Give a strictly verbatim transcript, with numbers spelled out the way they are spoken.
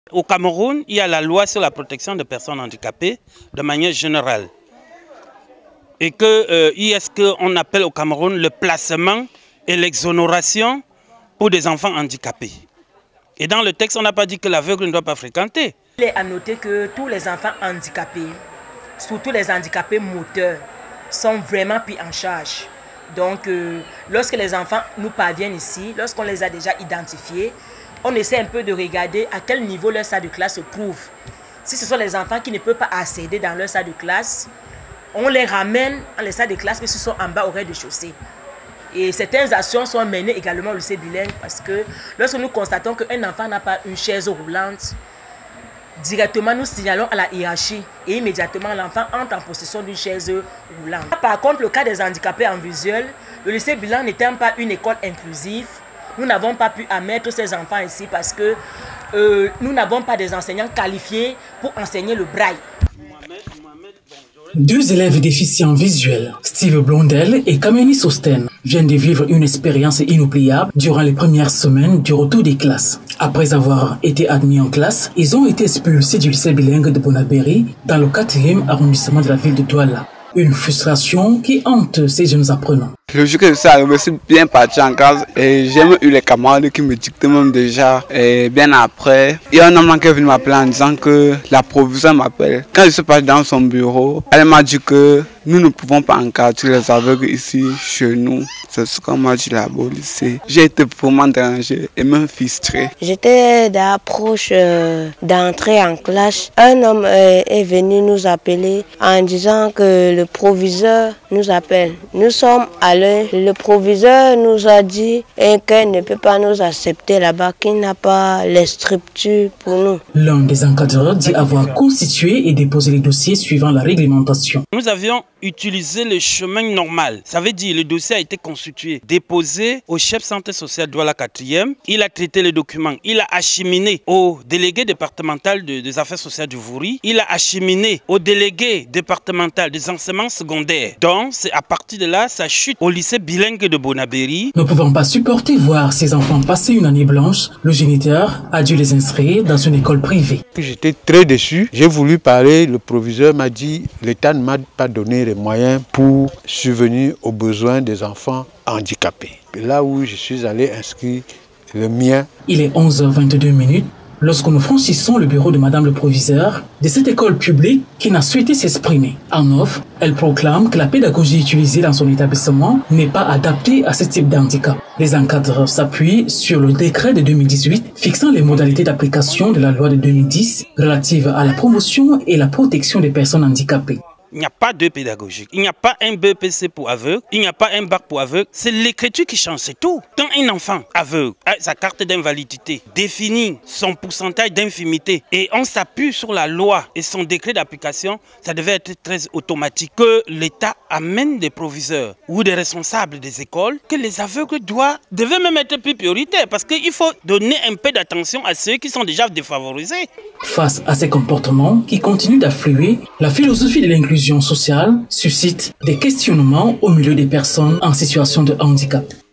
Au Cameroun, il y a la loi sur la protection des personnes handicapées de manière générale. Et qu'il euh, y a ce qu'on appelle au Cameroun le placement et l'exonération pour des enfants handicapés. Et dans le texte, on n'a pas dit que l'aveugle ne doit pas fréquenter. Il est à noter que tous les enfants handicapés, surtout les handicapés moteurs, sont vraiment pris en charge. Donc, euh, lorsque les enfants nous parviennent ici, lorsqu'on les a déjà identifiés, on essaie un peu de regarder à quel niveau leur salle de classe se trouve. Si ce sont les enfants qui ne peuvent pas accéder dans leur salle de classe, on les ramène dans les salles de classe, mais ce sont en bas au rez-de-chaussée. Et certaines actions sont menées également au lycée bilingue parce que lorsque nous constatons qu'un enfant n'a pas une chaise roulante, directement nous signalons à la hiérarchie et immédiatement l'enfant entre en possession d'une chaise roulante. Par contre, le cas des handicapés en visuel, le lycée bilingue n'étant pas une école inclusive, nous n'avons pas pu admettre ces enfants ici parce que euh, nous n'avons pas des enseignants qualifiés pour enseigner le braille. Deux élèves déficients visuels, Steve Blondel et Kameni Sosten, viennent de vivre une expérience inoubliable durant les premières semaines du retour des classes. Après avoir été admis en classe, ils ont été expulsés du lycée bilingue de Bonabéry dans le quatrième arrondissement de la ville de Douala. Une frustration qui hante ces jeunes apprenants. Le jour que je suis arrivé, je suis bien parti en classe et j'ai eu les camarades qui me dictaient même déjà. Et bien après, il y a un homme qui est venu m'appeler en disant que la proviseure m'appelle. Quand je suis parti dans son bureau, elle m'a dit que nous ne pouvons pas encadrer les aveugles ici, chez nous. C'est ce qu'on m'a dit là-bas au lycée. J'ai été vraiment dérangé et même frustré. J'étais d'approche euh, d'entrer en classe. Un homme euh, est venu nous appeler en disant que le proviseur nous appelle. Nous sommes allés. Le proviseur nous a dit qu'elle ne peut pas nous accepter là-bas, qu'il n'a pas les structures pour nous. L'un des encadreurs dit avoir constitué et déposé les dossiers suivant la réglementation. Nous avions utilisé le chemin normal. Ça veut dire le dossier a été constitué, déposé au chef santé sociale Douala quatrième. Il a traité les documents. Il a acheminé au délégué départemental de, des affaires sociales du Vouri. Il a acheminé au délégué départemental des enseignements secondaires. Donc, c'est à partir de là, ça chute au lycée bilingue de Bonabéry. Ne pouvant pas supporter voir ses enfants passer une année blanche, le géniteur a dû les inscrire dans une école privée. J'étais très déçu. J'ai voulu parler. Le proviseur m'a dit l'État ne m'a pas donné les moyens pour subvenir aux besoins des enfants handicapés. Et là où je suis allé inscrire le mien. Il est onze heures vingt-deux minutes. Lorsque nous franchissons le bureau de Madame le Proviseur de cette école publique qui n'a souhaité s'exprimer. En offre, elle proclame que la pédagogie utilisée dans son établissement n'est pas adaptée à ce type d'handicap. Les encadreurs s'appuient sur le décret de deux mille dix-huit fixant les modalités d'application de la loi de deux mille dix relative à la promotion et la protection des personnes handicapées. Il n'y a pas de pédagogique, il n'y a pas un B P C pour aveugle, il n'y a pas un bac pour aveugle, c'est l'écriture qui change, c'est tout. Quand un enfant aveugle a sa carte d'invalidité, définit son pourcentage d'infimité et on s'appuie sur la loi et son décret d'application, ça devait être très automatique. Que l'État amène des proviseurs ou des responsables des écoles, que les aveugles doivent, devaient même être plus prioritaires parce qu'il faut donner un peu d'attention à ceux qui sont déjà défavorisés. Face à ces comportements qui continuent d'affluer, la philosophie de l'inclusion sociale suscite des questionnements au milieu des personnes en situation de handicap.